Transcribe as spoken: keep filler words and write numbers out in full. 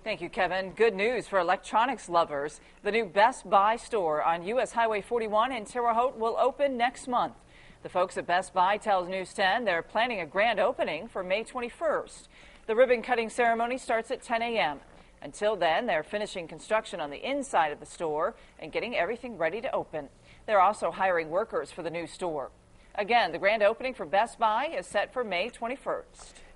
Thank you, Kevin. Good news for electronics lovers. The new Best Buy store on U S Highway forty-one in Terre Haute will open next month. The folks at Best Buy tells News ten they're planning a grand opening for May twenty-first. The ribbon cutting ceremony starts at ten a m Until then, they're finishing construction on the inside of the store and getting everything ready to open. They're also hiring workers for the new store. Again, the grand opening for Best Buy is set for May twenty-first.